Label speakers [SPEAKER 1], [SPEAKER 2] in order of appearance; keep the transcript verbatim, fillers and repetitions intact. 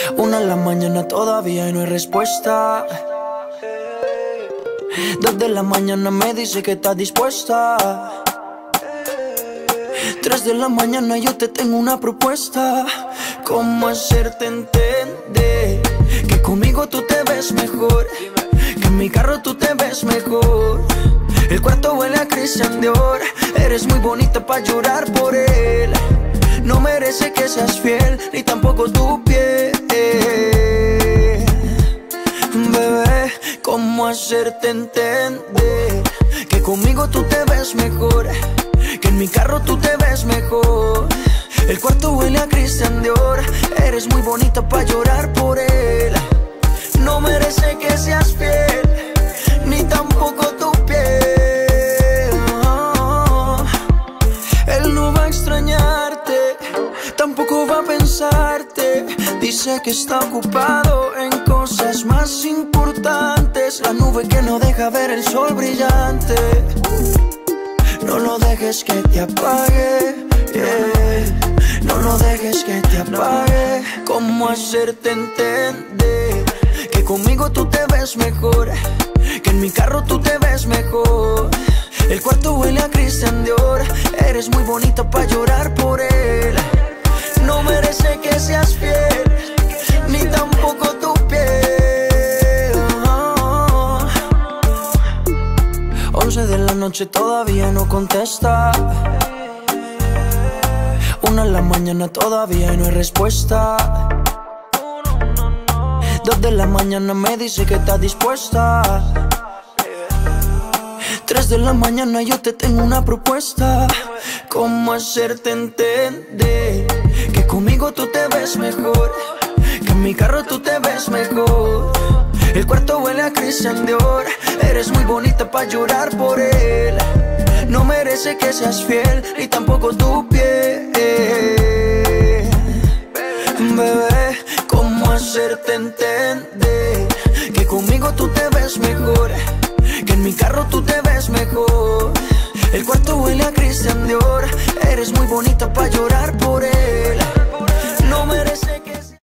[SPEAKER 1] Una en la mañana todavía y no hay respuesta. Dos de la mañana me dice que está dispuesta. Tres de la mañana yo te tengo una propuesta. ¿Cómo hacerte entender que conmigo tú te ves mejor? Que en mi carro tú te ves mejor. El cuarto huele a Christian Dior. Eres muy bonita pa' llorar por él. No merece que seas fiel, ni tampoco tu piel. Bebé, ¿cómo hacerte entender que conmigo tú te ves mejor? Que en mi carro tú te ves mejor. El cuarto huele a Christian Dior. Eres muy bonita pa' llorar por él. No merece que seas fiel, ni tampoco tu piel. Oh, él no va a extrañarte, tampoco va a pensarte. Dice que está ocupado en cosas más importantes. La nube que no deja ver el sol brillante. No lo dejes que te apague, yeah. No lo dejes que te apague. ¿Cómo hacerte entender que conmigo tú te ves mejor? Que en mi carro tú te ves mejor. El cuarto huele a Christian Dior. Eres muy bonita pa' llorar por él. No merece que seas fiel, ni tampoco tu piel. Oh. Once de la noche todavía no contesta. Una en la mañana todavía no hay respuesta. Dos de la mañana me dice que está dispuesta. Tres de la mañana yo te tengo una propuesta. ¿Cómo hacerte entender que conmigo tú te ves mejor? Que en mi carro tú te ves mejor. El cuarto huele a Christian Dior. Eres muy bonita pa' llorar por él. No merece que seas fiel, ni tampoco tu piel. Bebé, ¿cómo hacerte entender que conmigo tú te ves mejor? Que en mi carro tú te ves mejor. El cuarto huele a Christian Dior. Eres muy bonita pa' llorar por él. No merece que